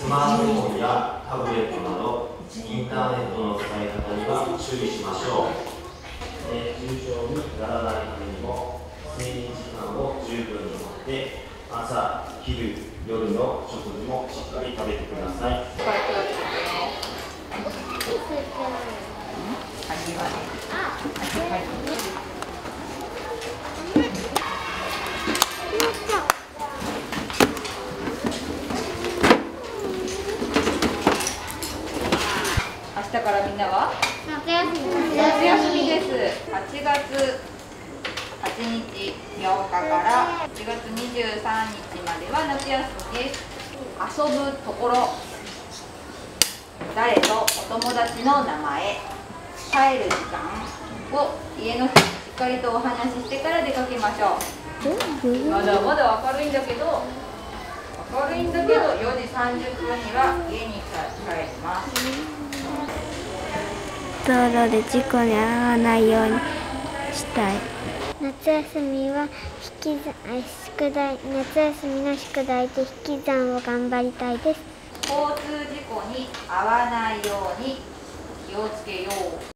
マートフォンやタブレットなどインターネットの使い方には注意しましょう。熱中症にならないためにも睡眠時間を十分にとって朝、昼、夜の食事もしっかり食べてください。 明日からみんなは夏休みです。8月8日、8日から8月23日までは夏休みです。遊ぶところ、誰とお友達の名前、帰る時間を家の人にしっかりとお話ししてから出かけましょう。まだまだ明るいんだけど4時30分には家に帰ります。 道路で事故に遭わないようにしたい。 夏休みは夏休みの宿題で引き算を頑張りたいです。 交通事故に遭わないように気をつけよう。